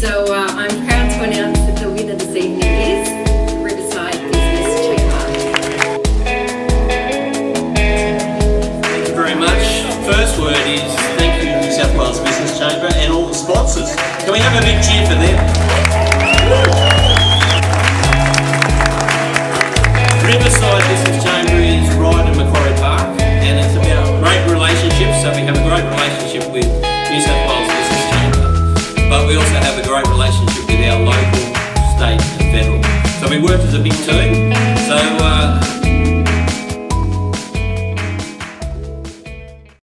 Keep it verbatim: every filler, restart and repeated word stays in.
So uh, I'm proud to announce that the winner this evening is Riverside Business Chamber. Thank you very much. First word is thank you New South Wales Business Chamber and all the sponsors. Can we have a big cheer for them? Riverside Business Chamber is right in Macquarie Park, and it's about great relationships. So we have a great relationship with New South Wales Business Chamber, but we also have a great relationship with our local, state and federal. So we work as a big team. So uh,